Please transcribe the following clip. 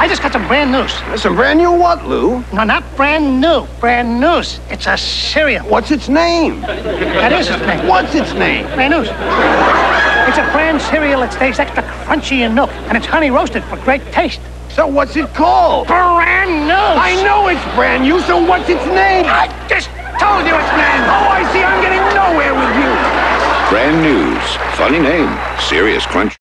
I just got some brand news. Some brand new what, Lou? No, not brand new. Brand news. It's a cereal. What's its name? That is its name. What's its name? Brand news. It's a brand cereal that stays extra crunchy in milk, and it's honey roasted for great taste. So what's it called? Brand news. I know it's brand new, so what's its name? I just told you its name. Oh, I see. I'm getting nowhere with you. Brand News. Funny name. Serious crunch.